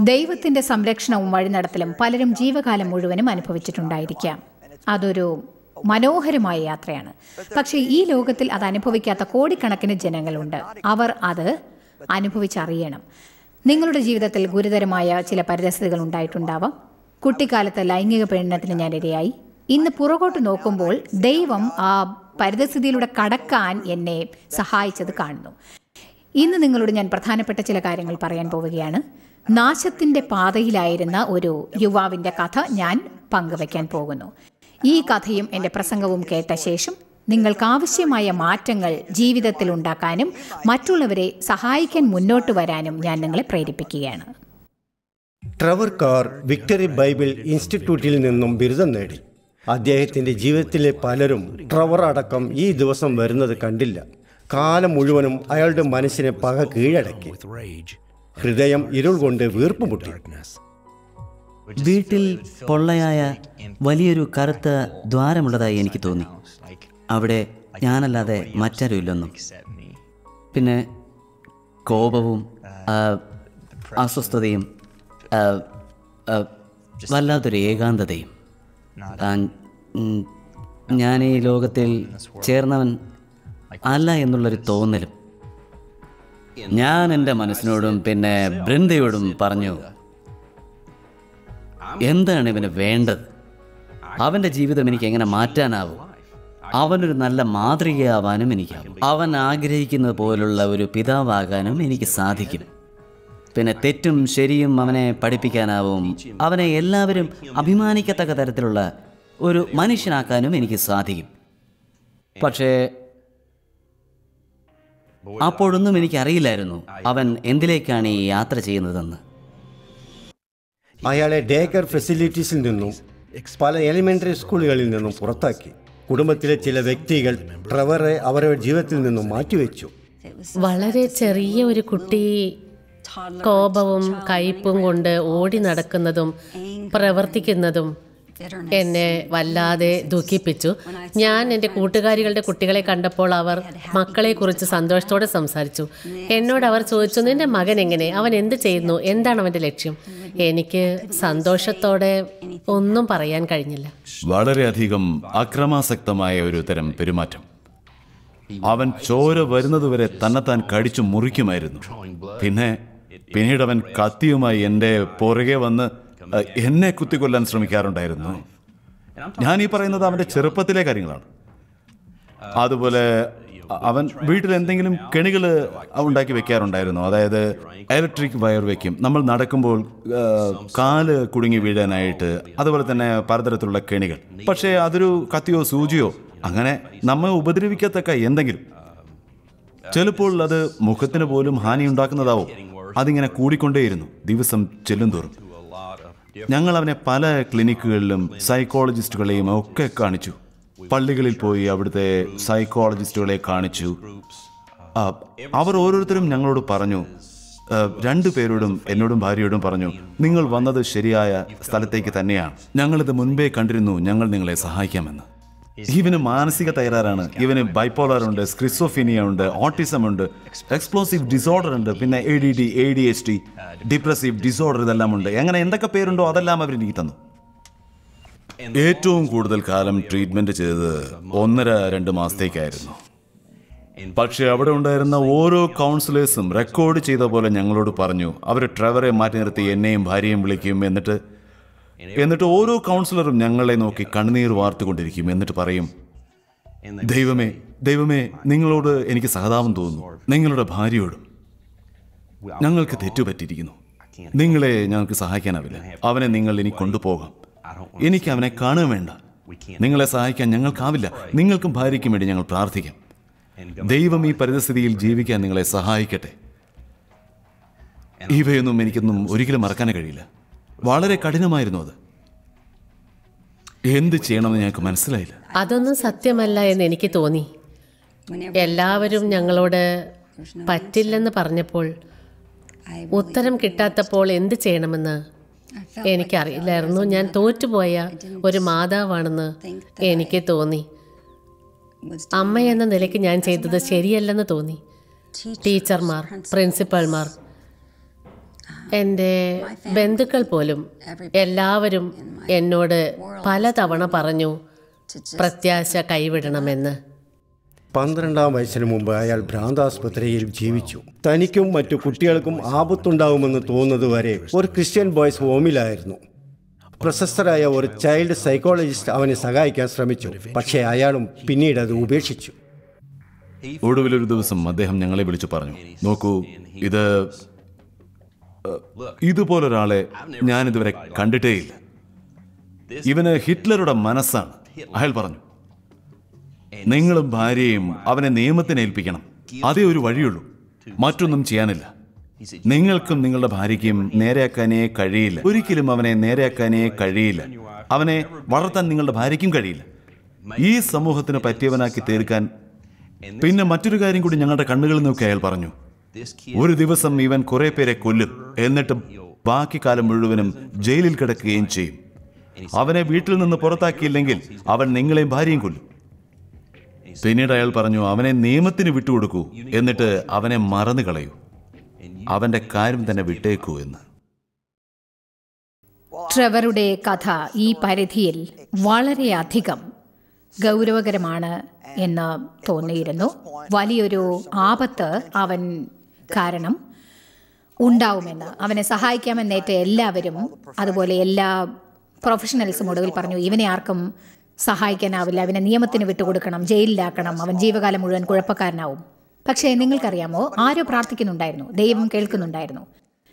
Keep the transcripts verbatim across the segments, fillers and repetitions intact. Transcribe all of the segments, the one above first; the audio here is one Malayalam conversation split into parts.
ദൈവത്തിന്റെ സംരക്ഷണവും വഴിനടത്തലും പലരും ജീവകാലം മുഴുവനും അനുഭവിച്ചിട്ടുണ്ടായിരിക്കാം. അതൊരു മനോഹരമായ യാത്രയാണ്. പക്ഷേ ഈ ലോകത്തിൽ അത് അനുഭവിക്കാത്ത കോടിക്കണക്കിന് ജനങ്ങളുണ്ട്. അവർ അത് അനുഭവിച്ചറിയണം. നിങ്ങളുടെ ജീവിതത്തിൽ ഗുരുതരമായ ചില പരിതസ്ഥിതികൾ ഉണ്ടായിട്ടുണ്ടാവാം. കുട്ടിക്കാലത്ത് ലൈംഗിക പീഡനത്തിന് ഞാൻ ഇരയായി. ഇന്ന് പുറകോട്ട് നോക്കുമ്പോൾ ദൈവം ആ പരിതസ്ഥിതിയിലൂടെ കടക്കാൻ എന്നെ സഹായിച്ചത് കാണുന്നു. ഇന്ന് നിങ്ങളോട് ഞാൻ പ്രധാനപ്പെട്ട ചില കാര്യങ്ങൾ പറയാൻ പോവുകയാണ്. നാശത്തിന്റെ പാതയിലായിരുന്ന ഒരു യുവാവിന്റെ കഥ ഞാൻ പങ്കുവയ്ക്കാൻ പോകുന്നു. ഈ കഥയും എൻ്റെ പ്രസംഗവും കേട്ട ശേഷം നിങ്ങൾക്ക് ആവശ്യമായ മാറ്റങ്ങൾ ജീവിതത്തിൽ ഉണ്ടാക്കാനും മറ്റുള്ളവരെ സഹായിക്കാൻ മുന്നോട്ട് വരാനും ഞാൻ നിങ്ങളെ പ്രേരിപ്പിക്കുകയാണ്. ട്രെവർ കാർ വിക്ടറി ബൈബിൾ ഇൻസ്റ്റിറ്റ്യൂട്ടിൽ നിന്നും ബിരുദം നേടി. അദ്ദേഹത്തിൻ്റെ ജീവിതത്തിലെ പലരും ട്രെവർ അടക്കം ഈ ദിവസം വരുന്നത് കണ്ടില്ല. കാലം മുഴുവനും അയാളുടെ മനസ്സിനെ പക കീഴടക്കി. ഹൃദയം ഇരുൾ കൊണ്ട് വീർപ്പുമുട്ടി. വീട്ടിൽ പൊള്ളയായ വലിയൊരു കറുത്ത ദ്വാരമുള്ളതായി എനിക്ക് തോന്നി. അവിടെ ഞാനല്ലാതെ മറ്റാരും ഇല്ലെന്നും. പിന്നെ കോപവും അസ്വസ്ഥതയും വല്ലാത്തൊരു ഏകാന്തതയും. ഞാൻ ഈ ലോകത്തിൽ ചേർന്നവൻ അല്ല എന്നുള്ളൊരു തോന്നലും. ഞാൻ എൻ്റെ മനസ്സിനോടും പിന്നെ ബൃന്ദയോടും പറഞ്ഞു, എന്താണ് ഇവന് വേണ്ടത്? അവൻ്റെ ജീവിതം എനിക്ക് എങ്ങനെ മാറ്റാനാവും? അവനൊരു നല്ല മാതൃകയാവാനും എനിക്കാവും. അവൻ ആഗ്രഹിക്കുന്നത് പോലുള്ള ഒരു പിതാവാകാനും എനിക്ക് സാധിക്കും. പിന്നെ തെറ്റും ശരിയും അവനെ പഠിപ്പിക്കാനാവും. അവനെ എല്ലാവരും അഭിമാനിക്കത്തക്ക തരത്തിലുള്ള ഒരു മനുഷ്യനാക്കാനും എനിക്ക് സാധിക്കും. പക്ഷേ അപ്പോഴൊന്നും എനിക്കറിയില്ലായിരുന്നു അവൻ എന്തിലേക്കാണ് ഈ യാത്ര ചെയ്യുന്നതെന്ന്. അയാളെ ഡേ കെയർ ഫെസിലിറ്റീസിൽ നിന്നും പല എലിമെൻ്ററി സ്കൂളുകളിൽ നിന്നും പുറത്താക്കി. കുടുംബത്തിലെ ചില വ്യക്തികൾ ട്രെവറെ അവരുടെ ജീവിതത്തിൽ നിന്നും മാറ്റിവെച്ചു. വളരെ ചെറിയ ഒരു കുട്ടി കോപവും കയ്പും കൊണ്ട് ഓടി നടക്കുന്നതും പ്രവർത്തിക്കുന്നതും എന്നെ വല്ലാതെ ദുഃഖിപ്പിച്ചു. ഞാൻ എൻ്റെ കൂട്ടുകാരികളുടെ കുട്ടികളെ കണ്ടപ്പോൾ അവർ മക്കളെക്കുറിച്ച് സന്തോഷത്തോടെ സംസാരിച്ചു. എന്നോട് അവർ ചോദിച്ചു, നിന്റെ മകൻ എങ്ങനെ, അവൻ എന്ത് ചെയ്യുന്നു, എന്താണ് അവൻ്റെ ലക്ഷ്യം? എനിക്ക് സന്തോഷത്തോടെ ഒന്നും പറയാൻ കഴിഞ്ഞില്ല. വളരെയധികം അക്രമാസക്തമായ ഒരു തരം പെരുമാറ്റം. അവൻ ചോര വരുന്നതുവരെ തന്നെത്താൻ കടിച്ചു മുറിക്കുമായിരുന്നു. പിന്നെ പിന്നീട് അവൻ കത്തിയുമായി എൻ്റെ പുറകെ വന്ന് എന്നെ കുത്തിക്കൊല്ലാൻ ശ്രമിക്കാറുണ്ടായിരുന്നു. ഞാൻ ഈ പറയുന്നത് അവൻ്റെ ചെറുപ്പത്തിലെ കാര്യങ്ങളാണ്. അതുപോലെ അവൻ വീട്ടിൽ എന്തെങ്കിലും കെണികൾ ഉണ്ടാക്കി വെക്കാറുണ്ടായിരുന്നു. അതായത് ഇലക്ട്രിക് വയർ വയ്ക്കും, നമ്മൾ നടക്കുമ്പോൾ കാല് കുടുങ്ങി വീഴാനായിട്ട്. അതുപോലെ തന്നെ പലതരത്തിലുള്ള കെണികൾ. പക്ഷേ അതൊരു കത്തിയോ സൂചിയോ അങ്ങനെ നമ്മെ ഉപദ്രവിക്കത്തക്ക എന്തെങ്കിലും. ചിലപ്പോൾ അത് മുഖത്തിന് പോലും ഹാനി ഉണ്ടാക്കുന്നതാവും. അതിങ്ങനെ കൂടിക്കൊണ്ടേയിരുന്നു ദിവസം ചെല്ലുന്തോറും. ഞങ്ങൾ അവനെ പല ക്ലിനിക്കുകളിലും സൈക്കോളജിസ്റ്റുകളെയും ഒക്കെ കാണിച്ചു. പള്ളികളിൽ പോയി അവിടുത്തെ സൈക്കോളജിസ്റ്റുകളെ കാണിച്ചു. അവർ ഓരോരുത്തരും ഞങ്ങളോട് പറഞ്ഞു, രണ്ടു പേരോടും എന്നോടും ഭാര്യയോടും പറഞ്ഞു, നിങ്ങൾ വന്നത് ശരിയായ സ്ഥലത്തേക്ക് തന്നെയാണ്. ഞങ്ങളിത് മുൻപേ കണ്ടിരുന്നു, ഞങ്ങൾ നിങ്ങളെ സഹായിക്കാമെന്ന്. ഇവന് മാനസിക തകരാറാണ്. ഇവന് ബൈപ്പോളർ ഉണ്ട്, സ്ക്രിസോഫീനിയ ഉണ്ട്, ഓട്ടിസം ഉണ്ട്, എക്സ്പ്ലോസീവ് ഡിസോർഡർ ഉണ്ട്, പിന്നെ A D D, A D H T, depressive disorder, ഇതെല്ലാം ഉണ്ട്. അങ്ങനെ എന്തൊക്കെ പേരുണ്ടോ അതെല്ലാം അവരെനിക്ക് തന്നു. ഏറ്റവും കൂടുതൽ കാലം ട്രീറ്റ്മെന്റ് ചെയ്തത് ഒന്നര രണ്ട് മാസത്തേക്കായിരുന്നു. പക്ഷെ അവിടെ ഉണ്ടായിരുന്ന ഓരോ കൗൺസിലേഴ്സും റെക്കോർഡ് ചെയ്ത പോലെ ഞങ്ങളോട് പറഞ്ഞു, അവർ ട്രെവറെ മാറ്റി നിർത്തി എന്നെയും ഭാര്യയും വിളിക്കും. എന്നിട്ട് എന്നിട്ട് ഓരോ കൗൺസിലറും ഞങ്ങളെ നോക്കി കണ്ണുനീർ വാർത്തുകൊണ്ടിരിക്കും. എന്നിട്ട് പറയും, ദൈവമേ ദൈവമേ നിങ്ങളോട് എനിക്ക് സഹതാപം തോന്നുന്നു, നിങ്ങളുടെ ഭാര്യയോടും. ഞങ്ങൾക്ക് തെറ്റുപറ്റിയിരിക്കുന്നു, നിങ്ങളെ ഞങ്ങൾക്ക് സഹായിക്കാനാവില്ല. അവനെ നിങ്ങൾ ഇനി കൊണ്ടുപോകാം. എനിക്ക് അവനെ കാണുക വേണ്ട. നിങ്ങളെ സഹായിക്കാൻ ഞങ്ങൾക്കാവില്ല. നിങ്ങൾക്കും ഭാര്യയ്ക്കും വേണ്ടി ഞങ്ങൾ പ്രാർത്ഥിക്കാം. ദൈവം ഈ പരിതസ്ഥിതിയിൽ ജീവിക്കാൻ നിങ്ങളെ സഹായിക്കട്ടെ. ഇവയൊന്നും എനിക്കൊന്നും ഒരിക്കലും മറക്കാനേ കഴിയില്ല. വളരെ കഠിനമായിരുന്നു അത്. എന്ത് ചെയ്യണമെന്ന് ഞങ്ങൾക്ക് മനസ്സിലായില്ല. അതൊന്നും സത്യമല്ല എന്ന് എനിക്ക് തോന്നി. എല്ലാവരും ഞങ്ങളോട് പറ്റില്ലെന്ന് പറഞ്ഞപ്പോൾ, ഉത്തരം കിട്ടാത്തപ്പോൾ എന്ത് ചെയ്യണമെന്ന് എനിക്കറിയില്ലായിരുന്നു. ഞാൻ തോറ്റുപോയ ഒരു മാതാവാണെന്ന് എനിക്ക് തോന്നി. അമ്മ എന്ന നിലയ്ക്ക് ഞാൻ ചെയ്തത് ശരിയല്ലെന്ന് തോന്നി. ടീച്ചർമാർ, പ്രിൻസിപ്പൽമാർ, എൻ്റെ ബന്ധുക്കൾ പോലും എല്ലാവരും എന്നോട് പലതവണ പറഞ്ഞു പ്രത്യാശ കൈവിടണമെന്ന്. പന്ത്രണ്ടാം വയസ്സിന് മുമ്പ് അയാൾ ഭ്രാന്താസ്പത്രിയിൽ ജീവിച്ചു. തനിക്കും മറ്റു കുട്ടികൾക്കും ആപത്തുണ്ടാവുമെന്ന് തോന്നുന്നതുവരെ ഒരു ക്രിസ്ത്യൻ ബോയ്സ് ഹോമിലായിരുന്നു. പ്രശസ്തരായ ഒരു ചൈൽഡ് സൈക്കോളജിസ്റ്റ് അവനെ സഹായിക്കാൻ ശ്രമിച്ചു. പക്ഷേ അയാളും പിന്നീട് അത് ഉപേക്ഷിച്ചു. ഒടുവിലൊരു ദിവസം അദ്ദേഹം ഞങ്ങളെ വിളിച്ചു പറഞ്ഞു, നോക്കൂ, ഇത് ഇതുപോലൊരാളെ ഞാനിതുവരെ കണ്ടിട്ടേയില്ല. ഇവന് ഹിറ്റ്ലറുടെ മനസ്സാണ്. അയാൾ പറഞ്ഞു, നിങ്ങളും ഭാര്യയും അവനെ നിയമത്തിന് ഏൽപ്പിക്കണം. അതേ ഒരു വഴിയുള്ളൂ, മറ്റൊന്നും ചെയ്യാനില്ല. നിങ്ങൾക്കും നിങ്ങളുടെ ഭാര്യയ്ക്കും നേരെയാക്കാനേ കഴിയില്ല. ഒരിക്കലും അവനെ നേരെയാക്കാനേ കഴിയില്ല. അവനെ വളർത്താൻ നിങ്ങളുടെ ഭാര്യയ്ക്കും കഴിയില്ല. ഈ സമൂഹത്തിന് പറ്റിയവനാക്കി തീർക്കാൻ. പിന്നെ മറ്റൊരു കാര്യം കൂടി ഞങ്ങളുടെ കണ്ണുകളിൽ നോക്കി അയാൾ പറഞ്ഞു, ഒരു ദിവസം ഇവൻ കുറെ പേരെ കൊല്ലും, എന്നിട്ട് ബാക്കി കാലം മുഴുവനും ജയിലിൽ കിടക്കുകയും ചെയ്യും. അവനെ വീട്ടിൽ നിന്ന് പുറത്താക്കിയില്ലെങ്കിൽ അവൻ നിങ്ങളെയും ഭാര്യയും കൊല്ലും. പിന്നീട് അയാൾ പറഞ്ഞു, അവനെ നിയമത്തിന് വിട്ടുകൊടുക്കൂ, എന്നിട്ട് അവനെ മറന്നു കളയൂ, അവന്റെ കാര്യം തന്നെ വിട്ടേക്കൂ എന്ന്. ട്രെവറുടെ കഥ ഈ പരിധിയിൽ വളരെയധികം ഗൗരവകരമാണ് എന്ന് തോന്നിയിരുന്നു. വലിയൊരു ആപത്ത് അവൻ കാരണം ഉണ്ടാവുമെന്ന് അവനെ സഹായിക്കാമെന്നേറ്റ എല്ലാവരും, അതുപോലെ എല്ലാ പ്രൊഫഷണൽസും ഒടുവിൽ പറഞ്ഞു, ഇവനെ ആർക്കും സഹായിക്കാനാവില്ല, അവനെ നിയമത്തിന് വിട്ടുകൊടുക്കണം, ജയിലിലാക്കണം, അവൻ ജീവകാലം മുഴുവൻ കുഴപ്പക്കാരനാവും. പക്ഷേ നിങ്ങൾക്കറിയാമോ, ആരോ പ്രാർത്ഥിക്കുന്നുണ്ടായിരുന്നു, ദൈവം കേൾക്കുന്നുണ്ടായിരുന്നു.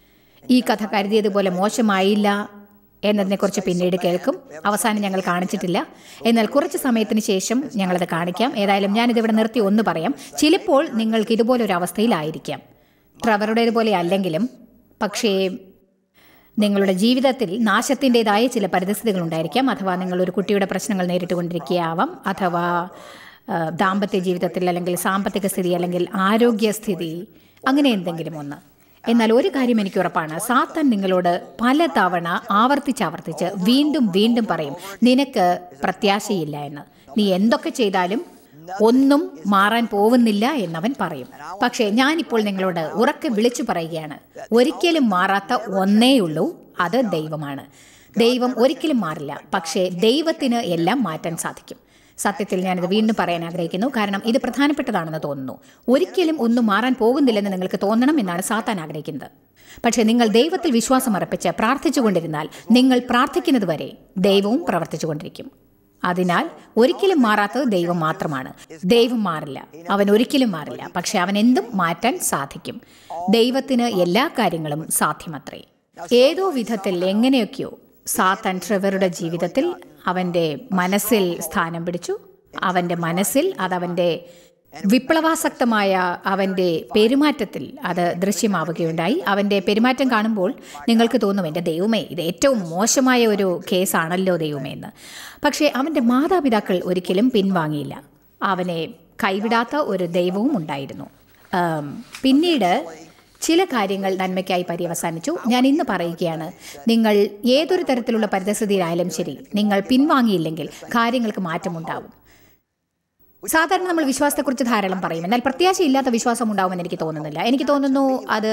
ഈ കഥ കരുതിയതുപോലെ മോശമായില്ല എന്നതിനെക്കുറിച്ച് പിന്നീട് കേൾക്കും. അവസാനം ഞങ്ങൾ കാണിച്ചിട്ടില്ല, എന്നാൽ കുറച്ച് സമയത്തിന് ശേഷം ഞങ്ങളത് കാണിക്കാം. ഏതായാലും ഞാനിതിവിടെ നിർത്തി ഒന്ന് പറയാം. ചിലപ്പോൾ നിങ്ങൾക്ക് ഇതുപോലൊരു അവസ്ഥയിലായിരിക്കാം, ട്രെവറുടേതുപോലെ അല്ലെങ്കിലും. പക്ഷേ നിങ്ങളുടെ ജീവിതത്തിൽ നാശത്തിൻ്റെതായ ചില പരിതസ്ഥിതികൾ ഉണ്ടായിരിക്കാം. അഥവാ നിങ്ങളൊരു കുട്ടിയുടെ പ്രശ്നങ്ങൾ നേരിട്ടുകൊണ്ടിരിക്കുകയാവാം, അഥവാ ദാമ്പത്യ ജീവിതത്തിൽ, അല്ലെങ്കിൽ സാമ്പത്തിക സ്ഥിതി, അല്ലെങ്കിൽ ആരോഗ്യസ്ഥിതി, അങ്ങനെ എന്തെങ്കിലും ഒന്ന്. എന്നാൽ ഒരു കാര്യം എനിക്ക് ഉറപ്പാണ്, സാത്താൻ നിങ്ങളോട് പലതവണ ആവർത്തിച്ചാവർത്തിച്ച് വീണ്ടും വീണ്ടും പറയും, നിനക്ക് പ്രത്യാശയില്ല എന്ന്. നീ എന്തൊക്കെ ചെയ്താലും ഒന്നും മാറാൻ പോകുന്നില്ല എന്നവൻ പറയും. പക്ഷേ ഞാനിപ്പോൾ നിങ്ങളോട് ഉറക്കെ വിളിച്ചു പറയുകയാണ്, ഒരിക്കലും മാറാത്ത ഒന്നേയുള്ളൂ, അത് ദൈവമാണ്. ദൈവം ഒരിക്കലും മാറില്ല. പക്ഷേ ദൈവത്തിന് എല്ലാം മാറ്റാൻ സാധിക്കും. സത്യത്തിൽ ഞാനിത് വീണ്ടും പറയാൻ ആഗ്രഹിക്കുന്നു, കാരണം ഇത് പ്രധാനപ്പെട്ടതാണെന്ന് തോന്നുന്നു. ഒരിക്കലും ഒന്നും മാറാൻ പോകുന്നില്ലെന്ന് നിങ്ങൾക്ക് തോന്നണം എന്നാണ് സാത്താൻ ആഗ്രഹിക്കുന്നത്. പക്ഷേ നിങ്ങൾ ദൈവത്തിൽ വിശ്വാസം അർപ്പിച്ച് പ്രാർത്ഥിച്ചുകൊണ്ടിരുന്നാൽ, നിങ്ങൾ പ്രാർത്ഥിക്കുന്നത് വരെ ദൈവവും പ്രവർത്തിച്ചുകൊണ്ടിരിക്കും. അതിനാൽ ഒരിക്കലും മാറാത്തത് ദൈവം മാത്രമാണ്. ദൈവം മാറില്ല, അവൻ ഒരിക്കലും മാറില്ല. പക്ഷെ അവൻ എന്തും മാറ്റാൻ സാധിക്കും. ദൈവത്തിന് എല്ലാ കാര്യങ്ങളും സാധ്യമത്രേ. ഏതോ വിധത്തിൽ എങ്ങനെയൊക്കെയോ സാത്താൻ ട്രെവറുടെ ജീവിതത്തിൽ അവൻ്റെ മനസ്സിൽ സ്ഥാനം പിടിച്ചു. അവൻ്റെ മനസ്സിൽ അതവൻ്റെ വിപ്ലവാസക്തമായ അവൻ്റെ പെരുമാറ്റത്തിൽ അത് ദൃശ്യമാവുകയുണ്ടായി. അവൻ്റെ പെരുമാറ്റം കാണുമ്പോൾ നിങ്ങൾക്ക് തോന്നും, എൻ്റെ ദൈവമേ, ഇത് ഏറ്റവും മോശമായ ഒരു കേസാണല്ലോ ദൈവമേ എന്ന്. പക്ഷേ അവൻ്റെ മാതാപിതാക്കൾ ഒരിക്കലും പിൻവാങ്ങിയില്ല. അവനെ കൈവിടാത്ത ഒരു ദൈവവും ഉണ്ടായിരുന്നു. പിന്നീട് ചില കാര്യങ്ങൾ നന്മയ്ക്കായി പര്യവസാനിച്ചു. ഞാൻ ഇന്ന് പറയുകയാണ്, നിങ്ങൾ ഏതൊരു തരത്തിലുള്ള പരിതസ്ഥിതിയിലായാലും ശരി, നിങ്ങൾ പിൻവാങ്ങിയില്ലെങ്കിൽ കാര്യങ്ങൾക്ക് മാറ്റമുണ്ടാവും. സാധാരണ നമ്മൾ വിശ്വാസത്തെക്കുറിച്ച് ധാരാളം പറയും, എന്നാൽ പ്രത്യാശയില്ലാത്ത വിശ്വാസം ഉണ്ടാവുമെന്ന് എനിക്ക് തോന്നുന്നില്ല. എനിക്ക് തോന്നുന്നു അത്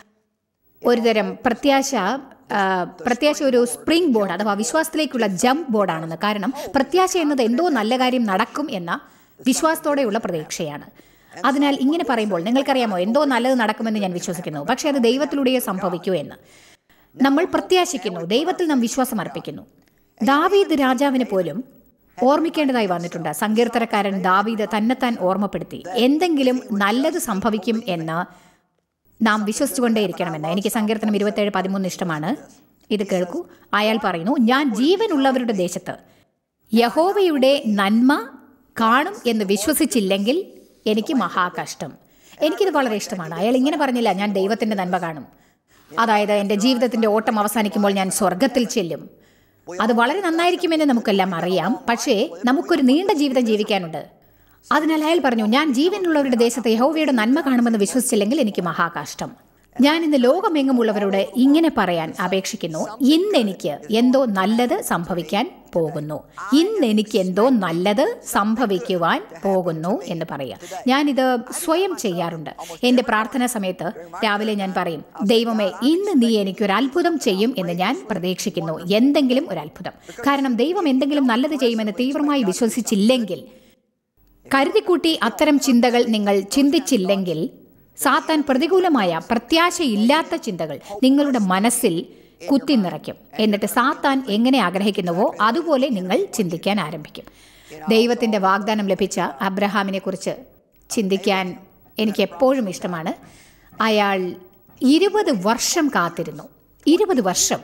ഒരുതരം പ്രത്യാശ പ്രത്യാശ ഒരു സ്പ്രിംഗ് ബോർഡ് അഥവാ വിശ്വാസത്തിലേക്കുള്ള ജംപ് ബോർഡാണെന്ന്. കാരണം പ്രത്യാശ എന്നത് എന്തോ നല്ല കാര്യം നടക്കും എന്ന വിശ്വാസത്തോടെയുള്ള പ്രതീക്ഷയാണ്. അതിനാൽ ഇങ്ങനെ പറയുമ്പോൾ നിങ്ങൾക്കറിയാമോ, എന്തോ നല്ലത് നടക്കുമെന്ന് ഞാൻ വിശ്വസിക്കുന്നു, പക്ഷേ അത് ദൈവത്തിലൂടെ സംഭവിക്കൂ എന്ന് നമ്മൾ പ്രത്യാശിക്കുന്നു. ദൈവത്തിൽ നാം വിശ്വാസം അർപ്പിക്കുന്നു. ദാവീദ് രാജാവിന് പോലും ഓർമ്മിക്കേണ്ടതായി വന്നിട്ടുണ്ട്. സങ്കീർത്തനക്കാരൻ ദാവീദ് തന്നെത്താൻ ഓർമ്മപ്പെടുത്തി, എന്തെങ്കിലും നല്ലത് സംഭവിക്കും എന്ന് നാം വിശ്വസിച്ചുകൊണ്ടേയിരിക്കണമെന്ന്. എനിക്ക് സങ്കീർത്തനം ഇരുപത്തേഴ് പതിമൂന്ന് ഇഷ്ടമാണ്. ഇത് കേൾക്കൂ. അയാൾ പറയുന്നു, ഞാൻ ജീവനുള്ളവരുടെ ദേശത്ത് യഹോവയുടെ നന്മ കാണും എന്ന് വിശ്വസിച്ചില്ലെങ്കിൽ എനിക്ക് മഹാകഷ്ടം. എനിക്കിത് വളരെ ഇഷ്ടമാണ്. അയാൾ ഇങ്ങനെ പറഞ്ഞില്ല, ഞാൻ ദൈവത്തിൻ്റെ നന്മ കാണും, അതായത് എൻ്റെ ജീവിതത്തിൻ്റെ ഓട്ടം അവസാനിക്കുമ്പോൾ ഞാൻ സ്വർഗത്തിൽ ചെല്ലും. അത് വളരെ നന്നായിരിക്കുമെന്ന് നമുക്കെല്ലാം അറിയാം. പക്ഷേ നമുക്കൊരു നീണ്ട ജീവിതം ജീവിക്കാനുണ്ട്. അതിനാൽ അയാൾ പറഞ്ഞു, ഞാൻ ജീവനുള്ളവരുടെ ദേശത്ത് യഹോവയുടെ നന്മ കാണുമെന്ന് വിശ്വസിച്ചില്ലെങ്കിൽ എനിക്ക് മഹാകഷ്ടം. ഞാൻ ഇന്ന് ലോകമെങ്ങുമുള്ളവരോട് ഇങ്ങനെ പറയാൻ അപേക്ഷിക്കുന്നു, ഇന്നെനിക്ക് എന്തോ നല്ലത് സംഭവിക്കാൻ പോകുന്നു. ഇന്നെനിക്ക് എന്തോ നല്ലത് സംഭവിക്കുവാൻ പോകുന്നു എന്ന് പറയാം. ഞാനിത് സ്വയം ചെയ്യാറുണ്ട്. എൻ്റെ പ്രാർത്ഥനാ സമയത്ത് രാവിലെ ഞാൻ പറയും, ദൈവമേ, ഇന്ന് നീ എനിക്കൊരു അത്ഭുതം ചെയ്യും എന്ന് ഞാൻ പ്രതീക്ഷിക്കുന്നു. എന്തെങ്കിലും ഒരു അത്ഭുതം. കാരണം ദൈവം എന്തെങ്കിലും നല്ലത് ചെയ്യുമെന്ന് തീവ്രമായി വിശ്വസിച്ചില്ലെങ്കിൽ, കരുതിക്കൂട്ടി അത്തരം ചിന്തകൾ നിങ്ങൾ ചിന്തിച്ചില്ലെങ്കിൽ, സാത്താൻ പ്രതികൂലമായ പ്രത്യാശയില്ലാത്ത ചിന്തകൾ നിങ്ങളുടെ മനസ്സിൽ കുത്തി നിറയ്ക്കും. എന്നിട്ട് സാത്താൻ എങ്ങനെ ആഗ്രഹിക്കുന്നുവോ അതുപോലെ നിങ്ങൾ ചിന്തിക്കാൻ ആരംഭിക്കും. ദൈവത്തിൻ്റെ വാഗ്ദാനം ലഭിച്ച അബ്രഹാമിനെ കുറിച്ച് ചിന്തിക്കാൻ എനിക്ക് എപ്പോഴും ഇഷ്ടമാണ്. അയാൾ ഇരുപത് വർഷം കാത്തിരുന്നു. ഇരുപത് വർഷം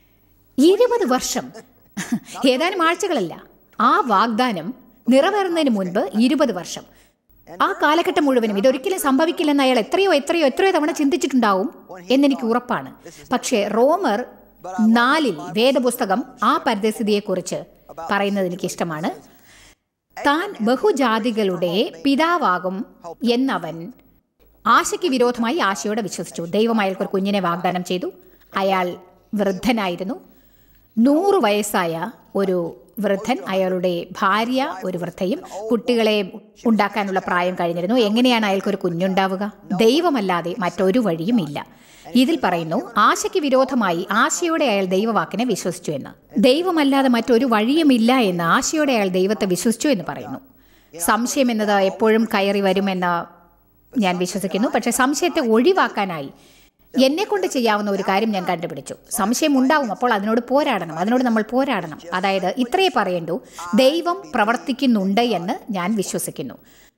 ഇരുപത് വർഷം ഏതാനും ആഴ്ചകളല്ല. ആ വാഗ്ദാനം നിറവേറുന്നതിന് മുൻപ് ഇരുപത് വർഷം. ആ കാലഘട്ടം മുഴുവനും ഇതൊരിക്കലും സംഭവിക്കില്ലെന്ന് അയാൾ എത്രയോ എത്രയോ എത്രയോ തവണ ചിന്തിച്ചിട്ടുണ്ടാവും എന്നെനിക്ക് ഉറപ്പാണ്. പക്ഷേ റോമർ നാലിൽ വേദപുസ്തകം ആ പരിതസ്ഥിതിയെക്കുറിച്ച് പറയുന്നത് എനിക്കിഷ്ടമാണ്. താൻ ബഹുജാതികളുടെ പിതാവാകും എന്നവൻ ആശയ്ക്ക് വിരോധമായി ആശയോടെ വിശ്വസിച്ചു. ദൈവം അയാൾക്കൊരു കുഞ്ഞിനെ വാഗ്ദാനം ചെയ്തു. അയാൾ വൃദ്ധനായിരുന്നു. നൂറ് വയസ്സായ ഒരു വൃദ്ധൻ, അയാളുടെ ഭാര്യ ഒരു വൃദ്ധയും, കുട്ടികളെ ഉണ്ടാക്കാനുള്ള പ്രായം കഴിഞ്ഞിരുന്നു. എങ്ങനെയാണ് അയാൾക്കൊരു കുഞ്ഞുണ്ടാവുക? ദൈവമല്ലാതെ മറ്റൊരു വഴിയും ഇല്ല. ഇതിൽ പറയുന്നു, ആശയ്ക്ക് വിരോധമായി ആശയോടെ അയാൾ ദൈവവാക്കിനെ വിശ്വസിച്ചു എന്ന്. ദൈവമല്ലാതെ മറ്റൊരു വഴിയുമില്ല എന്ന് ആശയോടെ അയാൾ ദൈവത്തെ വിശ്വസിച്ചു എന്ന് പറയുന്നു. സംശയം എന്നത് എപ്പോഴും കയറി വരുമെന്ന് ഞാൻ വിശ്വസിക്കുന്നു. പക്ഷേ സംശയത്തെ ഒഴിവാക്കാനായി എന്നെ കൊണ്ട് ചെയ്യാവുന്ന ഒരു കാര്യം ഞാൻ കണ്ടുപിടിച്ചു. സംശയം ഉണ്ടാവും, അപ്പോൾ അതിനോട് പോരാടണം. അതിനോട് നമ്മൾ പോരാടണം. അതായത് ഇത്രയേ പറയണ്ടു, ദൈവം പ്രവർത്തിക്കുന്നുണ്ട് എന്ന് ഞാൻ വിശ്വസിക്കുന്നു.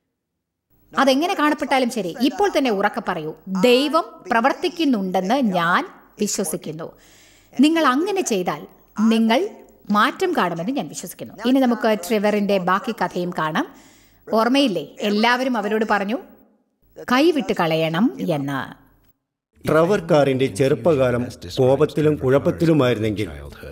അതെങ്ങനെ കാണപ്പെട്ടാലും ശരി, ഇപ്പോൾ തന്നെ ഉറക്കെ പറയൂ, ദൈവം പ്രവർത്തിക്കുന്നുണ്ടെന്ന് ഞാൻ വിശ്വസിക്കുന്നു. നിങ്ങൾ അങ്ങനെ ചെയ്താൽ നിങ്ങൾ മാറ്റം കാണുമെന്ന് ഞാൻ വിശ്വസിക്കുന്നു. ഇനി നമുക്ക് ട്രെവറിന്റെ ബാക്കി കഥയും കാണാം. ഓർമ്മയില്ലേ, എല്ലാവരും അവരോട് പറഞ്ഞു കൈവിട്ട് കളയണം എന്ന്. ട്രെവർ കാറിന്റെ ചെറുപ്പകാലം കോപത്തിലും കുഴപ്പത്തിലുമായിരുന്നെങ്കിൽ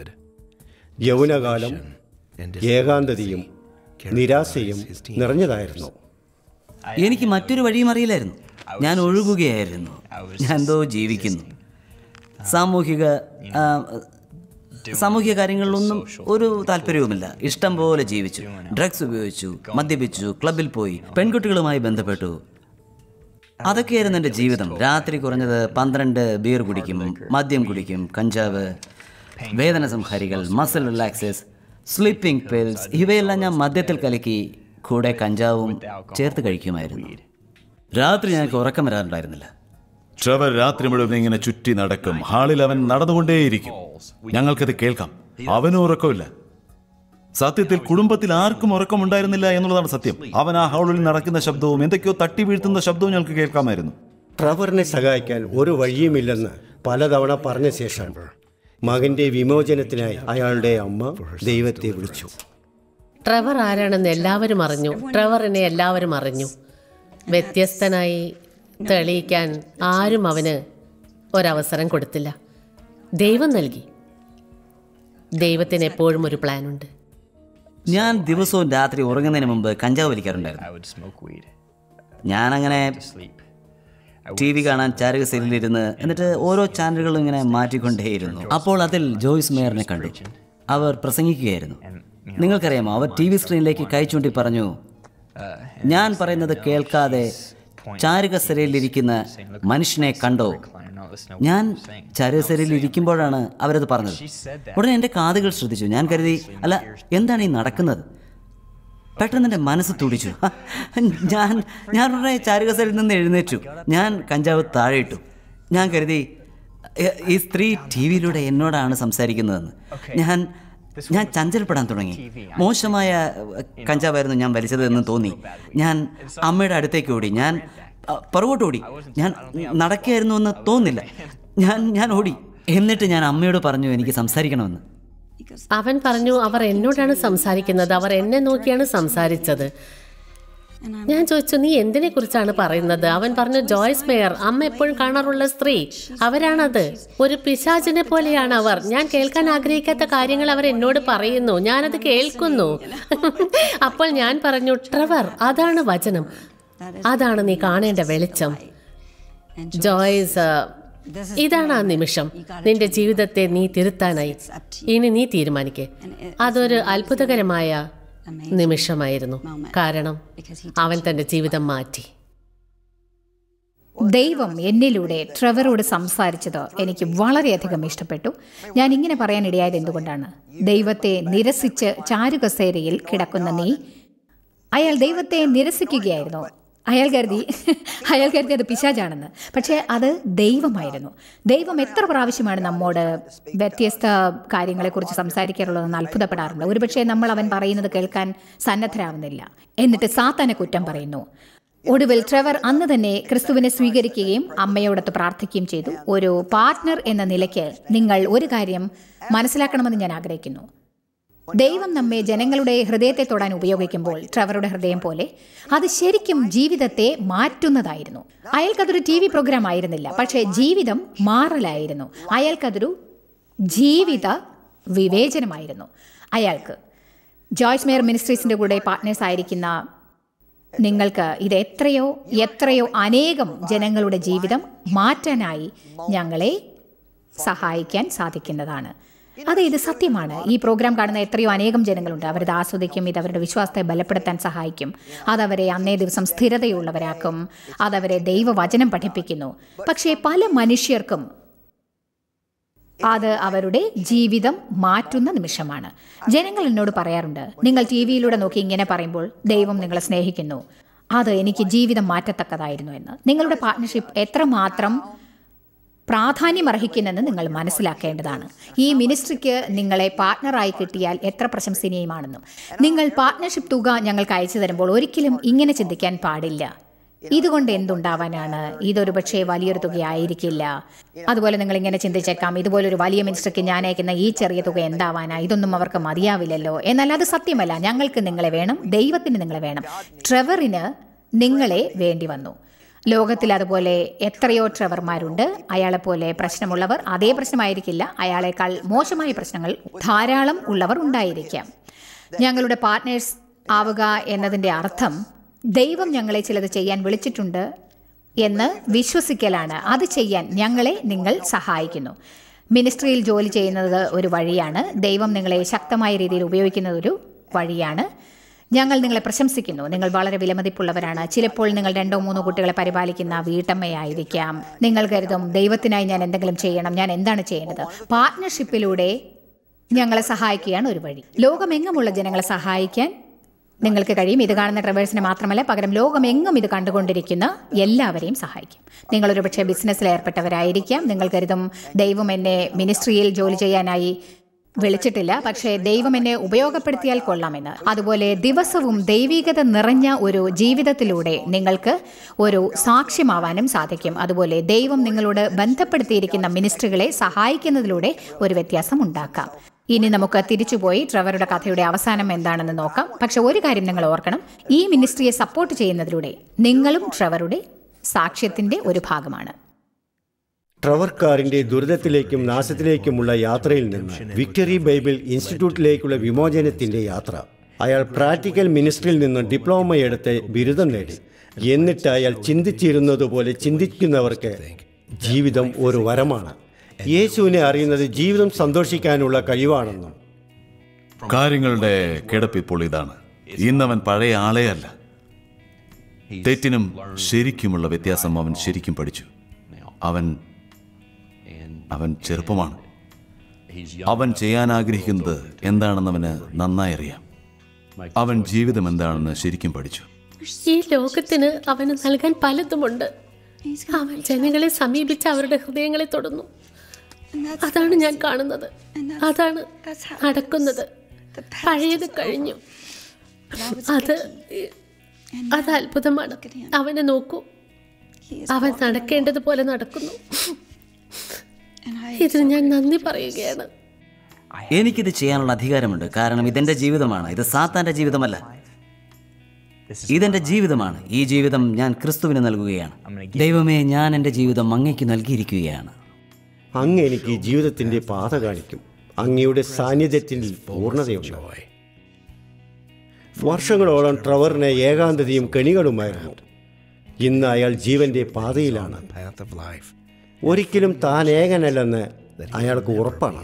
യൗവനകാലം ഏകാന്തതയും നിരാശയും നിറഞ്ഞതായിരുന്നു. എനിക്ക് മറ്റൊരു വഴിയും അറിയില്ലായിരുന്നു. ഞാൻ ഒഴുകുകയായിരുന്നു. ഞാൻ എന്തോ ജീവിക്കുന്നു. സാമൂഹിക സാമൂഹിക കാര്യങ്ങളിലൊന്നും ഒരു താല്പര്യവുമില്ല. ഇഷ്ടം പോലെ ജീവിച്ചു. ഡ്രഗ്സ് ഉപയോഗിച്ചു, മദ്യപിച്ചു, ക്ലബിൽ പോയി, പെൺകുട്ടികളുമായി ബന്ധപ്പെട്ടു. അതൊക്കെയായിരുന്നു എൻ്റെ ജീവിതം. രാത്രി കുറഞ്ഞത് പന്ത്രണ്ട് ബിയർ കുടിക്കും, മദ്യം കുടിക്കും, കഞ്ചാവ്, വേദന സംഹാരികൾ, മസിൽ റിലാക്സേഴ്സ്, സ്ലീപ്പിംഗ് പിൽസ്, ഇവയെല്ലാം ഞാൻ മദ്യത്തിൽ കലക്കി കൂടെ കഞ്ചാവും ചേർത്ത് കഴിക്കുമായിരുന്നു. രാത്രി ഞങ്ങൾക്ക് ഉറക്കം വരാറുണ്ടായിരുന്നില്ല. ട്രെവർ രാത്രി മുഴുവൻ ഇങ്ങനെ ചുറ്റി നടക്കും. ഹാളിൽ അവൻ നടന്നുകൊണ്ടേയിരിക്കും. ഞങ്ങൾക്കത് കേൾക്കാം. അവനും ഉറക്കമില്ല. സത്യത്തിൽ കുടുംബത്തിൽ ആർക്കും ഉറക്കമുണ്ടായിരുന്നില്ല എന്നുള്ളതാണ് സത്യം. അവൻ ആ ഹാളിൽ നടക്കുന്ന ശബ്ദവും എന്തൊക്കെയോ തട്ടി വീഴ്ത്തുന്ന ശബ്ദവും ഞങ്ങൾക്ക് കേൾക്കാമായിരുന്നു. ട്രെവറിനെ സഹായിക്കാൻ ഒരു വഴിയുമില്ലെന്ന് പലതവണ പറഞ്ഞ ശേഷം മകന്റെ വിമോചനത്തിനായി അയാളുടെ അമ്മ ദൈവത്തെ വിളിച്ചു. ട്രെവർ ആരാണെന്ന് എല്ലാവരും അറിഞ്ഞു. ട്രെവറിനെ എല്ലാവരും അറിഞ്ഞു. വ്യത്യസ്തനായി തെളിയിക്കാൻ ആരും അവന് ഒരവസരം കൊടുത്തില്ല. ദൈവം നൽകി. ദൈവത്തിന് എപ്പോഴും ഒരു പ്ലാനുണ്ട്. ഞാൻ ദിവസവും രാത്രി ഉറങ്ങുന്നതിന് മുമ്പ് കഞ്ചാവ് വലിക്കാറുണ്ടായിരുന്നു. ഞാനങ്ങനെ ടി വി കാണാൻ ചാരകസേലിരുന്ന് എന്നിട്ട് ഓരോ ചാനലുകളും ഇങ്ങനെ മാറ്റിക്കൊണ്ടേയിരുന്നു. അപ്പോൾ അതിൽ ജോയ്സ് മേയറിനെ കണ്ടു. അവർ പ്രസംഗിക്കുകയായിരുന്നു. നിങ്ങൾക്കറിയാമോ, അവർ ടി വി സ്ക്രീനിലേക്ക് കൈ ചൂണ്ടി പറഞ്ഞു, ഞാൻ പറയുന്നത് കേൾക്കാതെ ചാരകസേരയിലിരിക്കുന്ന മനുഷ്യനെ കണ്ടോ? ഞാൻ ചാരകസേരയിൽ ഇരിക്കുമ്പോഴാണ് അവരത് പറഞ്ഞത്. ഉടനെ എൻ്റെ കാതുകൾ ശ്രദ്ധിച്ചു. ഞാൻ കരുതി, അല്ല, എന്താണ് ഈ നടക്കുന്നത്? പെട്ടെന്ന് എൻ്റെ മനസ്സ് തുടിച്ചു. ഞാൻ ഞാൻ ഉടനെ ചാരകസേരയിൽ നിന്ന് എഴുന്നേറ്റു. ഞാൻ കഞ്ചാവ് താഴെ ഇട്ടു. ഞാൻ കരുതി ഈ സ്ത്രീ ടി വിയിലൂടെ എന്നോടാണ് സംസാരിക്കുന്നതെന്ന്. ഞാൻ ഞാൻ ചഞ്ചലപ്പെടാൻ തുടങ്ങി. മോശമായ കഞ്ചാവായിരുന്നു ഞാൻ വലിച്ചത് എന്ന് തോന്നി. ഞാൻ അമ്മയുടെ അടുത്തേക്ക് ഓടി. ഞാൻ പുറകോട്ട് ഓടി. ഞാൻ നടക്കുകയായിരുന്നു എന്ന് തോന്നില്ല. ഞാൻ ഞാൻ ഓടി. എന്നിട്ട് ഞാൻ അമ്മയോട് പറഞ്ഞു എനിക്ക് സംസാരിക്കണമെന്ന്. അവൻ പറഞ്ഞു, അവർ എന്നോടാണ് സംസാരിക്കുന്നത്, അവർ എന്നെ നോക്കിയാണ് സംസാരിച്ചത്. ഞാൻ ചോദിച്ചു, നീ എന്തിനെ കുറിച്ചാണ് പറയുന്നത്? അവൻ പറഞ്ഞു, ജോയ്സ് മേയർ, അമ്മ എപ്പോഴും കാണാറുള്ള സ്ത്രീ, അവരാണത്. ഒരു പിശാചിനെ പോലെയാണ് അവർ. ഞാൻ കേൾക്കാൻ ആഗ്രഹിക്കാത്ത കാര്യങ്ങൾ അവർ എന്നോട് പറയുന്നു, ഞാനത് കേൾക്കുന്നു. അപ്പോൾ ഞാൻ പറഞ്ഞു, ട്രെവർ, അതാണ് വചനം, അതാണ് നീ കാണേണ്ട വെളിച്ചം. ജോയ്സ്, ഇതാണ് ആ നിമിഷം. നിന്റെ ജീവിതത്തെ നീ തിരുത്താനായി ഇനി നീ തീരുമാനിക്കേ. അതൊരു അത്ഭുതകരമായ നിമിഷമായിരുന്നു, കാരണം അവൻ തന്റെ ജീവിതം മാറ്റി. ദൈവം എന്നിലൂടെ ട്രെവറോട് സംസാരിച്ചത് എനിക്ക് വളരെയധികം ഇഷ്ടപ്പെട്ടു. ഞാൻ ഇങ്ങനെ പറയാനിടയായത് എന്തുകൊണ്ടാണ്? ദൈവത്തെ നിരസിച്ച് ചാരുകസേരയിൽ കിടക്കുന്ന നീ, അയാൾ ദൈവത്തെ നിരസിക്കുകയായിരുന്നു. അയാൾ കരുതി അയാൾ കരുതി അത് പിശാചാണെന്ന്. പക്ഷേ അത് ദൈവമായിരുന്നു. ദൈവം എത്ര പ്രാവശ്യമാണ് നമ്മോട് വ്യത്യസ്ത കാര്യങ്ങളെക്കുറിച്ച് സംസാരിക്കാറുള്ളതെന്ന് അത്ഭുതപ്പെടാറുണ്ട്. ഒരുപക്ഷെ നമ്മൾ അവൻ പറയുന്നത് കേൾക്കാൻ സന്നദ്ധരാകുന്നില്ല. എന്നിട്ട് സാത്താനെ കുറ്റം പറയുന്നു. ഒടുവിൽ ട്രെവർ അന്ന് തന്നെ ക്രിസ്തുവിനെ സ്വീകരിക്കുകയും അമ്മയോടൊത്ത് പ്രാർത്ഥിക്കുകയും ചെയ്തു. ഒരു പാർട്ട്ണർ എന്ന നിലയ്ക്ക് നിങ്ങൾ ഒരു കാര്യം മനസ്സിലാക്കണമെന്ന് ഞാൻ ആഗ്രഹിക്കുന്നു. ദൈവം നമ്മെ ജനങ്ങളുടെ ഹൃദയത്തെ തൊടാൻ ഉപയോഗിക്കുമ്പോൾ, ട്രെവറുടെ ഹൃദയം പോലെ, അത് ശരിക്കും ജീവിതത്തെ മാറ്റുന്നതായിരുന്നു. അയാൾക്കതൊരു ടി വി പ്രോഗ്രാം ആയിരുന്നില്ല, പക്ഷേ ജീവിതം മാറലായിരുന്നു. അയാൾക്കതൊരു ജീവിത വിവേചനമായിരുന്നു. അയാൾക്ക് ജോയ്സ് മേയർ മിനിസ്ട്രീസിൻ്റെ കൂടെ പാർട്ട്നേഴ്സ് ആയിരിക്കുന്ന നിങ്ങൾക്ക് ഇത് എത്രയോ എത്രയോ അനേകം ജനങ്ങളുടെ ജീവിതം മാറ്റാനായി ഞങ്ങളെ സഹായിക്കാൻ സാധിക്കുന്നതാണ്. അതെ, ഇത് സത്യമാണ്. ഈ പ്രോഗ്രാം കാണുന്ന എത്രയോ അനേകം ജനങ്ങളുണ്ട്. അവരത് ആസ്വദിക്കും. ഇത് അവരുടെ വിശ്വാസത്തെ ബലപ്പെടുത്താൻ സഹായിക്കും. അതവരെ അന്നേ ദിവസം സ്ഥിരതയുള്ളവരാക്കും. അതവരെ ദൈവവചനം പഠിപ്പിക്കുന്നു. പക്ഷേ പല മനുഷ്യർക്കും അത് അവരുടെ ജീവിതം മാറ്റുന്ന നിമിഷമാണ്. ജനങ്ങൾ എന്നോട് പറയാറുണ്ട്, നിങ്ങൾ ടി വിയിലൂടെ നോക്കി ഇങ്ങനെ പറയുമ്പോൾ ദൈവം നിങ്ങളെ സ്നേഹിക്കുന്നു, അത് എനിക്ക് ജീവിതം മാറ്റത്തക്കതായിരുന്നു എന്ന്. നിങ്ങളുടെ പാർട്ട്ണർഷിപ്പ് എത്രമാത്രം പ്രാധാന്യമർഹിക്കുന്നെന്ന് നിങ്ങൾ മനസ്സിലാക്കേണ്ടതാണ്. ഈ മിനിസ്ട്രിക്ക് നിങ്ങളെ പാർട്ട്ണറായി കിട്ടിയാൽ എത്ര പ്രശംസനീയമാണെന്നും. നിങ്ങൾ പാർട്ട്ണർഷിപ്പ് തുക ഞങ്ങൾക്ക് അയച്ചു തരുമ്പോൾ ഒരിക്കലും ഇങ്ങനെ ചിന്തിക്കാൻ പാടില്ല, ഇതുകൊണ്ട് എന്തുണ്ടാവാനാണ്, ഇതൊരു പക്ഷേ വലിയൊരു തുകയായിരിക്കില്ല. അതുപോലെ നിങ്ങൾ ഇങ്ങനെ ചിന്തിച്ചേക്കാം, ഇതുപോലൊരു വലിയ മിനിസ്ട്രിക്ക് ഞാൻ അയക്കുന്ന ഈ ചെറിയ തുക എന്താവാനാ, ഇതൊന്നും അവർക്ക് മതിയാവില്ലല്ലോ. എന്നാൽ അത് സത്യമല്ല. ഞങ്ങൾക്ക് നിങ്ങളെ വേണം, ദൈവത്തിന് നിങ്ങളെ വേണം. ട്രെവറിന് നിങ്ങളെ വേണ്ടി വന്നു. ലോകത്തിൽ അതുപോലെ എത്രയോ ട്രെവർമാരുണ്ട്. അയാളെപ്പോലെ പ്രശ്നമുള്ളവർ, അതേ പ്രശ്നമായിരിക്കില്ല, അയാളെക്കാൾ മോശമായ പ്രശ്നങ്ങൾ ധാരാളം ഉള്ളവർ ഉണ്ടായിരിക്കാം. ഞങ്ങളുടെ പാർട്ട്നേഴ്സ് ആവുക എന്നതിൻ്റെ അർത്ഥം ദൈവം ഞങ്ങളെ ചിലത് ചെയ്യാൻ വിളിച്ചിട്ടുണ്ട് എന്ന് വിശ്വസിക്കലാണ്. അത് ചെയ്യാൻ ഞങ്ങളെ നിങ്ങൾ സഹായിക്കുന്നു. മിനിസ്ട്രിയിൽ ജോലി ചെയ്യുന്നത് ഒരു വഴിയാണ്. ദൈവം നിങ്ങളെ ശക്തമായ രീതിയിൽ ഉപയോഗിക്കുന്നത് ഒരു വഴിയാണ്. ഞങ്ങൾ നിങ്ങളെ പ്രശംസിക്കുന്നു. നിങ്ങൾ വളരെ വിലമതിപ്പുള്ളവരാണ്. ചിലപ്പോൾ നിങ്ങൾ രണ്ടോ മൂന്നോ കുട്ടികളെ പരിപാലിക്കുന്ന വീട്ടമ്മയായിരിക്കാം. നിങ്ങൾ കരുതും, ദൈവത്തിനായി ഞാൻ എന്തെങ്കിലും ചെയ്യണം, ഞാൻ എന്താണ് ചെയ്യേണ്ടത്? പാർട്ട്ണർഷിപ്പിലൂടെ ഞങ്ങളെ സഹായിക്കുകയാണ് ഒരു വഴി. ലോകമെങ്ങുമുള്ള ജനങ്ങളെ സഹായിക്കാൻ നിങ്ങൾക്ക് കഴിയും. ഇത് കാണുന്ന ട്രെവേഴ്സിനെ മാത്രമല്ല, പകരം ലോകമെങ്ങും ഇത് കണ്ടുകൊണ്ടിരിക്കുന്ന എല്ലാവരെയും സഹായിക്കും. നിങ്ങളൊരു പക്ഷേ ബിസിനസ്സിൽ ഏർപ്പെട്ടവരായിരിക്കാം. നിങ്ങൾ കരുതും, ദൈവം എന്നെ മിനിസ്ട്രിയിൽ ജോലി ചെയ്യാനായി വിളിച്ചിട്ടില്ല, പക്ഷേ ദൈവം എന്നെ ഉപയോഗപ്പെടുത്തിയാൽ കൊള്ളാമെന്ന്. അതുപോലെ ദിവസവും ദൈവികത നിറഞ്ഞ ഒരു ജീവിതത്തിലൂടെ നിങ്ങൾക്ക് ഒരു സാക്ഷ്യമാവാനും സാധിക്കും. അതുപോലെ ദൈവം നിങ്ങളോട് ബന്ധപ്പെടുത്തിയിരിക്കുന്ന മിനിസ്ട്രികളെ സഹായിക്കുന്നതിലൂടെ ഒരു വ്യത്യാസം ഉണ്ടാക്കാം. ഇനി നമുക്ക് തിരിച്ചുപോയി ട്രെവറുടെ കഥയുടെ അവസാനം എന്താണെന്ന് നോക്കാം. പക്ഷെ ഒരു കാര്യം നിങ്ങൾ ഓർക്കണം, ഈ മിനിസ്ട്രിയെ സപ്പോർട്ട് ചെയ്യുന്നതിലൂടെ നിങ്ങളും ട്രെവറുടെ സാക്ഷ്യത്തിന്റെ ഒരു ഭാഗമാണ്. ട്രെവർ കാറിന്റെ ദുരിതത്തിലേക്കും നാശത്തിലേക്കുമുള്ള യാത്രയിൽ നിന്ന് വിക്ടറി ബൈബിൾ ഇൻസ്റ്റിറ്റ്യൂട്ടിലേക്കുള്ള വിമോചനത്തിന്റെ യാത്ര. അയാൾ പ്രാക്ടിക്കൽ മിനിസ്ട്രിയിൽ നിന്ന് ഡിപ്ലോമയെടുത്ത് ബിരുദം നേടി. എന്നിട്ട് അയാൾ ചിന്തിച്ചിരുന്നതുപോലെ ചിന്തിക്കുന്നവർക്ക് ജീവിതം ഒരു വരമാണ്. യേശുവിനെ അറിയുന്നത് ജീവിതം സന്തോഷിക്കാനുള്ള കഴിവാണെന്നും. കാര്യങ്ങളുടെ കിടപ്പിപ്പോൾ ഇതാണ്. ഇന്നവൻ പഴയ ആളേ അല്ല. തെറ്റിനും ശരിക്കുമുള്ള വ്യത്യാസം അവൻ ശരിക്കും പഠിച്ചു. അവൻ അവൻ ചെറുപ്പമാണ്. അവൻ ചെയ്യാൻ ആഗ്രഹിക്കുന്നത് എന്താണെന്ന് അവന് നന്നായി അറിയാം. അവൻ ജീവിതം എന്താണെന്ന് ശരിക്കും പഠിച്ചു. ഈ ലോകത്തിന് അവന് നൽകാൻ പലതുമുണ്ട്. അവൻ ജനങ്ങളെ സമീപിച്ച് അവരുടെ ഹൃദയങ്ങളെ തൊടുന്നു. അതാണ് ഞാൻ കാണുന്നത്. അതാണ് നടക്കുന്നത്. പഴയത് കഴിഞ്ഞു. അത് അത് അത്ഭുതമാണ്. അവനെ നോക്കൂ, അവൻ നടക്കേണ്ടതുപോലെ നടക്കുന്നു. ഇതിന് ഞാൻ നന്ദി പറയുകയാണ്. എനിക്കിത് ചെയ്യാനുള്ള അധികാരമുണ്ട്, കാരണം ഇതെന്റെ ജീവിതമാണ്. ഇത് സാത്താന്റെ ജീവിതമല്ല, ഇതെന്റെ ജീവിതമാണ്. ഈ ജീവിതം ഞാൻ ക്രിസ്തുവിന് നൽകുകയാണ്. ദൈവമേ, ഞാൻ എൻ്റെ ജീവിതം അങ്ങയ്ക്ക് നൽകിയിരിക്കുകയാണ്. അങ്ങ് എനിക്ക് ജീവിതത്തിന്റെ പാത കാണിക്കും. അങ്ങയുടെ സാന്നിധ്യത്തിൽ പൂർണ്ണതയുണ്ട്. വർഷങ്ങളോളം ട്രെവറിന് ഏകാന്തതയും കെണികളുമായിരുന്നു. ഇന്ന് അയാൾ ജീവന്റെ പാതയിലാണ്. ഒരിക്കലും താൻ ഏകനല്ലെന്ന് അയാൾക്ക് ഉറപ്പാണ്.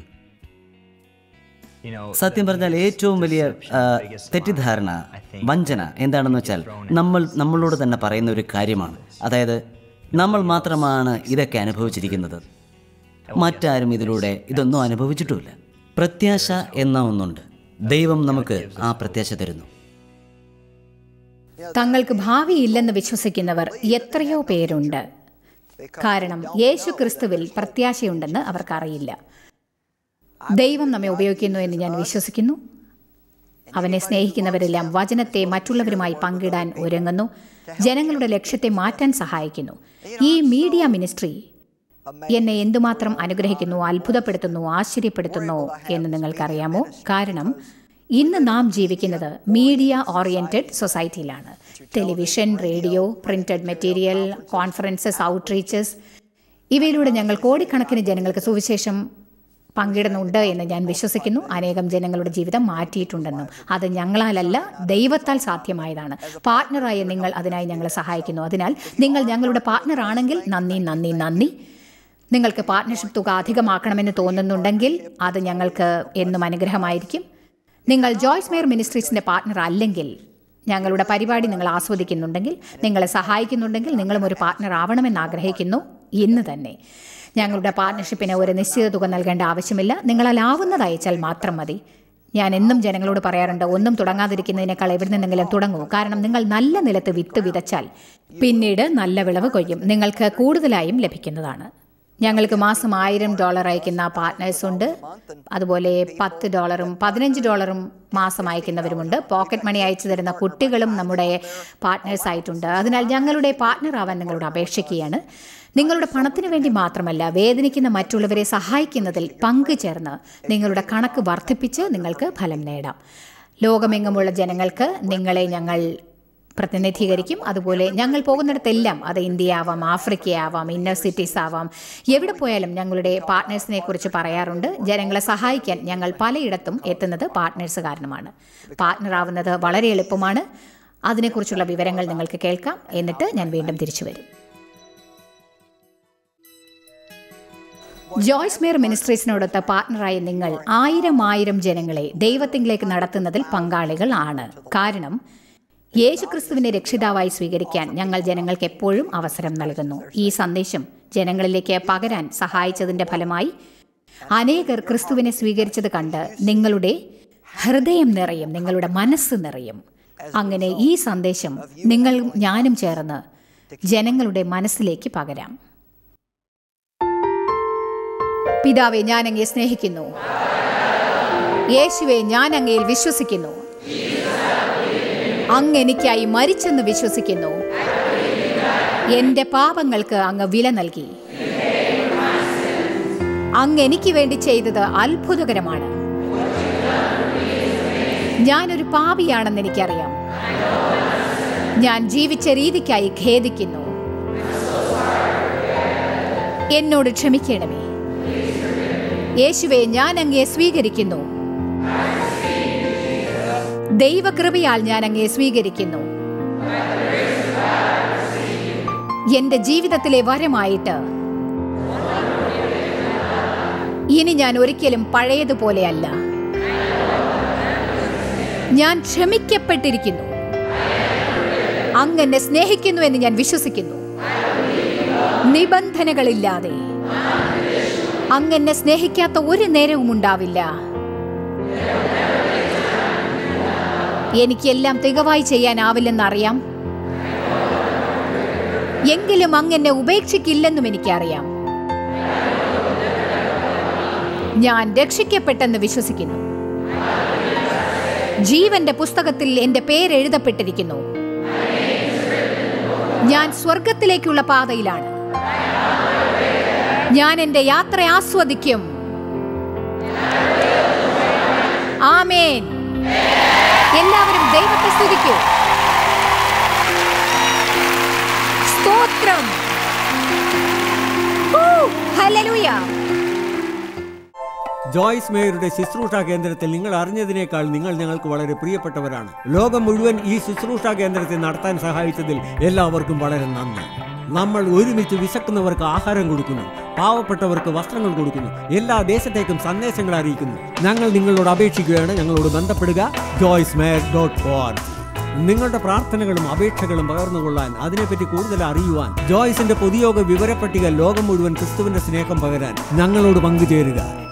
സത്യം പറഞ്ഞാൽ ഏറ്റവും വലിയ ആ, തെറ്റിദ്ധാരണ, വഞ്ചന എന്താണെന്ന് വെച്ചാൽ നമ്മൾ നമ്മളോട് തന്നെ പറയുന്ന ഒരു കാര്യമാണ്. അതായത് നമ്മൾ മാത്രമാണ് ഇതൊക്കെ അനുഭവിച്ചിരിക്കുന്നത്, മറ്റാരും ഇതിലൂടെ ഇതൊന്നും അനുഭവിച്ചിട്ടുമില്ല. പ്രത്യാശ എന്ന ഒന്നുണ്ട്. ദൈവം നമുക്ക് ആ പ്രത്യാശ തരുന്നു. തങ്ങൾക്ക് ഭാവിയില്ലെന്ന് വിശ്വസിക്കുന്നവർ എത്രയോ പേരുണ്ട്. കാരണം യേശു ക്രിസ്തുവിൽ പ്രത്യാശയുണ്ടെന്ന് അവർക്കറിയില്ല. ദൈവം നമ്മെ ഉപയോഗിക്കുന്നു എന്ന് ഞാൻ വിശ്വസിക്കുന്നു. അവനെ സ്നേഹിക്കുന്നവരെല്ലാം വചനത്തെ മറ്റുള്ളവരുമായി പങ്കിടാൻ ഒരുങ്ങുന്നു, ജനങ്ങളുടെ ലക്ഷ്യത്തെ മാറ്റാൻ സഹായിക്കുന്നു. ഈ മീഡിയ മിനിസ്ട്രി എന്നെ എന്തുമാത്രം അനുഗ്രഹിക്കുന്നു, അത്ഭുതപ്പെടുത്തുന്നു, ആശ്ചര്യപ്പെടുത്തുന്നു എന്ന് നിങ്ങൾക്കറിയാമോ? കാരണം ഇന്ന് നാം ജീവിക്കുന്നത് മീഡിയ ഓറിയന്റഡ് സൊസൈറ്റിയിലാണ്. Television, radio, printed material, conferences, outreaches, ഇവയിലൂടെ ഞങ്ങൾ കോടിക്കണക്കിന് ജനങ്ങൾക്ക് സുവിശേഷം പങ്കിടുന്നുണ്ട് എന്ന് ഞാൻ വിശ്വസിക്കുന്നു. അനേകം ജനങ്ങളുടെ ജീവിതം മാറ്റിയിട്ടുണ്ടെന്നും അത് ഞങ്ങളാലല്ല, ദൈവത്താൽ സാധ്യമായതാണ്. പാർട്ട്ണറായ നിങ്ങൾ അതിനായി ഞങ്ങളെ സഹായിക്കുന്നു. അതിനാൽ നിങ്ങൾ ഞങ്ങളുടെ പാർട്ട്ണർ ആണെങ്കിൽ നന്ദി നന്ദി നന്ദി. നിങ്ങൾക്ക് പാർട്ട്ണർഷിപ്പ് തുക അധികമാക്കണമെന്ന് തോന്നുന്നുണ്ടെങ്കിൽ അത് ഞങ്ങൾക്ക് എന്നും അനുഗ്രഹമായിരിക്കും. നിങ്ങൾ ജോയ്സ് മെയർ മിനിസ്ട്രീസിൻ്റെ പാർട്ട്ണർ അല്ലെങ്കിൽ, ഞങ്ങളുടെ പരിപാടി നിങ്ങൾ ആസ്വദിക്കുന്നുണ്ടെങ്കിൽ, നിങ്ങളെ സഹായിക്കുന്നുണ്ടെങ്കിൽ, നിങ്ങളും ഒരു പാർട്ട്ണർ ആവണമെന്ന് ആഗ്രഹിക്കുന്നു ഇന്ന് തന്നെ. ഞങ്ങളുടെ പാർട്ട്ണർഷിപ്പിന് ഒരു നിശ്ചിത തുക നൽകേണ്ട ആവശ്യമില്ല. നിങ്ങളാൽ ആവുന്നത് അയച്ചാൽ മാത്രം മതി. ഞാൻ എന്നും ജനങ്ങളോട് പറയാറുണ്ട്, ഒന്നും തുടങ്ങാതിരിക്കുന്നതിനേക്കാൾ എവിടെ നിന്നെങ്കിലും തുടങ്ങൂ. കാരണം നിങ്ങൾ നല്ല നിലത്ത് വിത്ത് വിതച്ചാൽ പിന്നീട് നല്ല വിളവ് കൊയ്യും, നിങ്ങൾക്ക് കൂടുതലായും ലഭിക്കുന്നതാണ്. ഞങ്ങൾക്ക് മാസം ആയിരം ഡോളർ അയക്കുന്ന പാർട്ട്നേഴ്സ് ഉണ്ട്. അതുപോലെ പത്ത് ഡോളറും പതിനഞ്ച് ഡോളറും മാസം അയക്കുന്നവരുമുണ്ട്. പോക്കറ്റ് മണി അയച്ചു തരുന്ന കുട്ടികളും നമ്മുടെ പാർട്ട്നേഴ്സ് ആയിട്ടുണ്ട്. അതിനാൽ ഞങ്ങളുടെ പാർട്ട്ണർ ആവാൻ നിങ്ങളോട് അപേക്ഷിക്കുകയാണ്. നിങ്ങളുടെ പണത്തിന് വേണ്ടി മാത്രമല്ല, വേദനിക്കുന്ന മറ്റുള്ളവരെ സഹായിക്കുന്നതിൽ പങ്കുചേർന്ന് നിങ്ങളുടെ കണക്ക് വർദ്ധിപ്പിച്ച് നിങ്ങൾക്ക് ഫലം നേടാം. ലോകമെങ്ങുമുള്ള ജനങ്ങൾക്ക് നിങ്ങളെ ഞങ്ങൾ പ്രതിനിധീകരിക്കും. അതുപോലെ ഞങ്ങൾ പോകുന്നിടത്തെല്ലാം, അത് ഇന്ത്യ ആവാം, ആഫ്രിക്ക ആവാം, ഇന്നർ സിറ്റീസ് ആവാം, എവിടെ പോയാലും ഞങ്ങളുടെ പാർട്ട്നേഴ്സിനെ കുറിച്ച് പറയാറുണ്ട്. ജനങ്ങളെ സഹായിക്കാൻ ഞങ്ങൾ പലയിടത്തും എത്തുന്നത് പാർട്ട്നേഴ്സ് കാരണമാണ്. പാർട്ട്ണർ ആവുന്നത് വളരെ എളുപ്പമാണ്. അതിനെക്കുറിച്ചുള്ള വിവരങ്ങൾ നിങ്ങൾക്ക് കേൾക്കാം. എന്നിട്ട് ഞാൻ വീണ്ടും തിരിച്ചു വരും. ജോയ്സ് മെയർ മിനിസ്ട്രീസിനോടൊത്ത് പാർട്ട്ണറായ നിങ്ങൾ ആയിരം ആയിരം ജനങ്ങളെ ദൈവത്തിലേക്ക് നടത്തുന്നതിൽ പങ്കാളികൾ ആണ്. കാരണം യേശുക്രിസ്തുവിനെ രക്ഷിതാവായി സ്വീകരിക്കാൻ ഞങ്ങൾ ജനങ്ങൾക്ക് എപ്പോഴും അവസരം നൽകുന്നു. ഈ സന്ദേശം ജനങ്ങളിലേക്ക് പകരാൻ സഹായിച്ചതിൻ്റെ ഫലമായി അനേകർ ക്രിസ്തുവിനെ സ്വീകരിച്ചത് കണ്ട് നിങ്ങളുടെ ഹൃദയം നിറയും, നിങ്ങളുടെ മനസ്സ് നിറയും. അങ്ങനെ ഈ സന്ദേശം നിങ്ങളും ഞാനും ചേർന്ന് ജനങ്ങളുടെ മനസ്സിലേക്ക് പകരാം. പിതാവേ, ഞാൻ അങ്ങയെ സ്നേഹിക്കുന്നു. യേശുവേ, ഞാൻ അങ്ങയിൽ വിശ്വസിക്കുന്നു. അങ്ങ് എനിക്കായി മരിച്ചെന്ന് വിശ്വസിക്കുന്നു. എൻ്റെ പാപങ്ങൾക്ക് അങ്ങ് വില നൽകി. അങ്ങ് എനിക്ക് വേണ്ടി ചെയ്തത് അത്ഭുതകരമാണ്. ഞാനൊരു പാപിയാണെന്ന് എനിക്കറിയാം. ഞാൻ ജീവിച്ച രീതിക്കായി ഖേദിക്കുന്നു. എന്നോട് ക്ഷമിക്കണമേ. യേശുവേ, ഞാൻ അങ്ങയെ സ്വീകരിക്കുന്നു. ദൈവകൃപയാൽ ഞാൻ അങ്ങയെ സ്വീകരിക്കുന്നു. എൻ്റെ ജീവിതത്തിലെ വരമായിട്ട് ഇനി ഞാൻ ഒരിക്കലും പഴയതുപോലെയല്ല. ഞാൻ ക്ഷമിക്കപ്പെട്ടിരിക്കുന്നു. അങ്ങ് എന്നെ സ്നേഹിക്കുന്നു എന്ന് ഞാൻ വിശ്വസിക്കുന്നു. നിബന്ധനകളില്ലാതെ അങ്ങ് എന്നെ സ്നേഹിക്കാത്ത ഒരു നേരവും ഉണ്ടാവില്ല. എനിക്കെല്ലാം തികവായി ചെയ്യാനാവില്ലെന്നറിയാം. എങ്കിലും അങ്ങ് എന്നെ ഉപേക്ഷിക്കില്ലെന്നും എനിക്കറിയാം. ഞാൻ രക്ഷിക്കപ്പെട്ടെന്ന് വിശ്വസിക്കുന്നു. ജീവന്റെ പുസ്തകത്തിൽ എൻ്റെ പേരെഴുതപ്പെട്ടിരിക്കുന്നു. ഞാൻ സ്വർഗത്തിലേക്കുള്ള പാതയിലാണ്. ഞാൻ എൻ്റെ യാത്ര ആസ്വദിക്കും. ആമേൻ. എല്ലാവരും ദൈവത്തെ സ്തുതിക്കൂ. സ്തോത്രം. ഹല്ലേലൂയ. ജോയ്സ് മേയറുടെ ശുശ്രൂഷ കേന്ദ്രത്തിൽ നിങ്ങൾ അറിഞ്ഞതിനേക്കാൾ നിങ്ങൾ ഞങ്ങൾക്ക് വളരെ പ്രിയപ്പെട്ടവരാണ്. ലോകം മുഴുവൻ ഈ ശുശ്രൂഷ കേന്ദ്രത്തെ നടത്താൻ സഹായിച്ചതിൽ എല്ലാവർക്കും വളരെ നന്ദി. നമ്മൾ ഒരുമിച്ച് വിശക്കുന്നവർക്ക് ആഹാരം കൊടുക്കുന്നു, പാവപ്പെട്ടവർക്ക് വസ്ത്രങ്ങൾ കൊടുക്കുന്നു, എല്ലാ ദേശത്തേക്കും സന്ദേശങ്ങൾ അറിയിക്കുന്നു. ഞങ്ങൾ നിങ്ങളോട് അപേക്ഷിക്കുകയാണ്, ഞങ്ങളോട് ബന്ധപ്പെടുക. Joyce Meyer dot org. നിങ്ങളുടെ പ്രാർത്ഥനകളും അപേക്ഷകളും പകർന്നുകൊള്ളാൻ, അതിനെപ്പറ്റി കൂടുതൽ അറിയുവാൻ, ജോയ്സിന്റെ പൊതുയോഗ വിവരപ്പട്ടിക ലോകം മുഴുവൻ ക്രിസ്തുവിന്റെ സ്നേഹം പകരാൻ ഞങ്ങളോട് പങ്കുചേരുക.